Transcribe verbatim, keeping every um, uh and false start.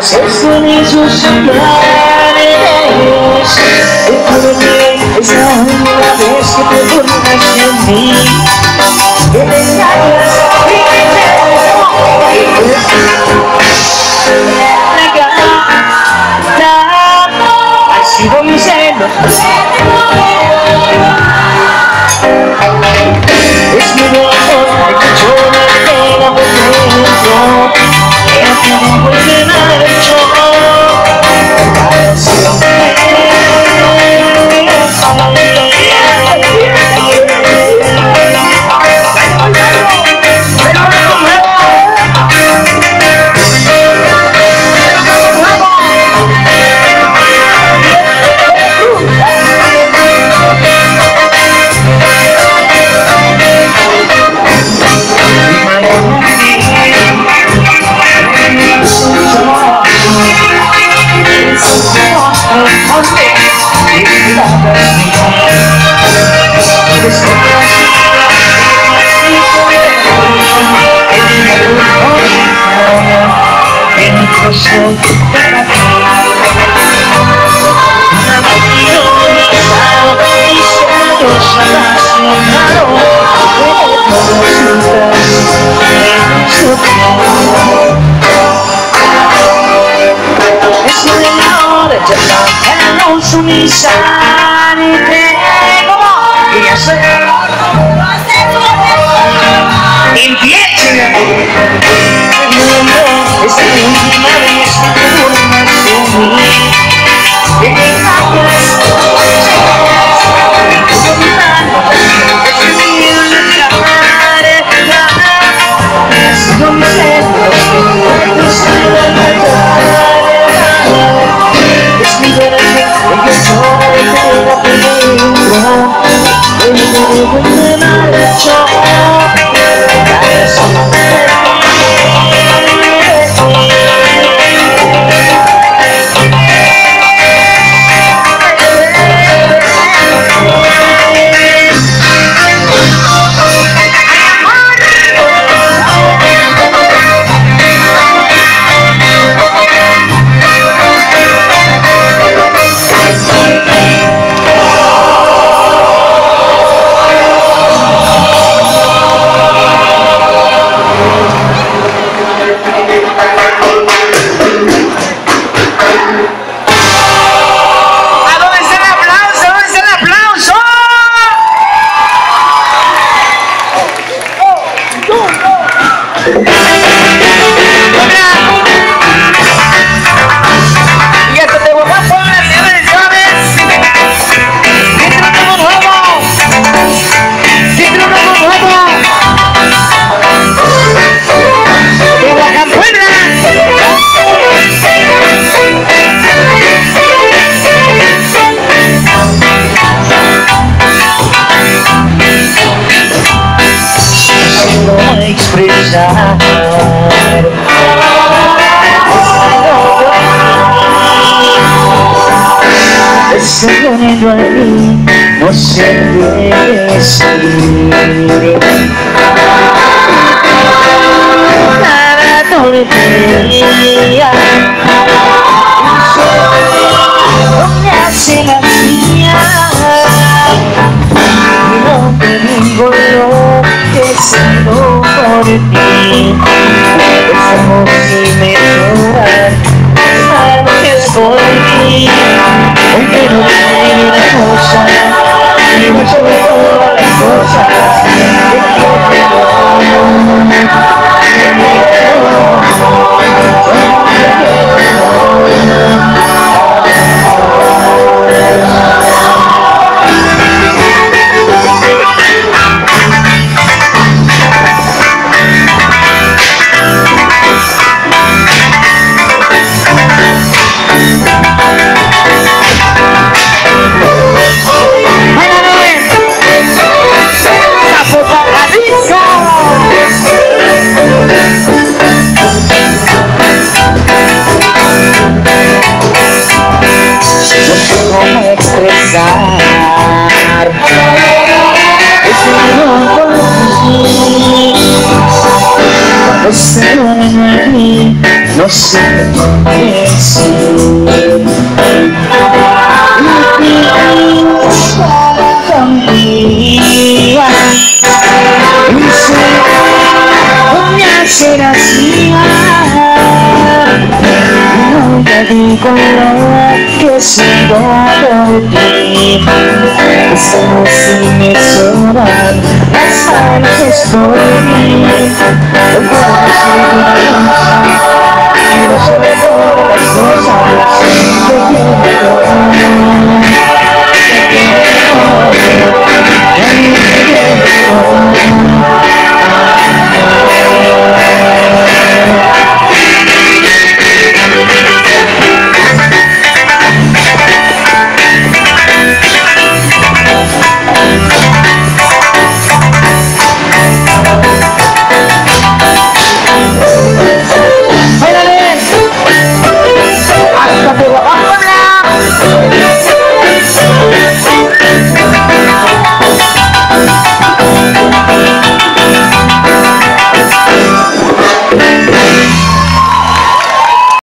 sus planes. Recuerdo que esa única vez que te burlaste de mí, que te engañas y ha sido mi celo. Es mi dolor de que yo no tenga por dentro, que a ti no vuelve marcho. Mi sanity, come on, yes, empieza. Es la última vez que te burlas de mí, que te engañas, expresar ese veneno a mí no sé decir nada todavía no me hace la mía y no te digo lo que siento por ti. Estamos sin mejorar, algo que es por ti, aunque no hay una cosa, ni mucho de todas las cosas que yo te expresar ese dolor por ti, cuando se duerme en mí. no sé qué decir. Conmigo y sé me hacer así. No te digo que sigo por ti, solo si me sobran las ganas por mí.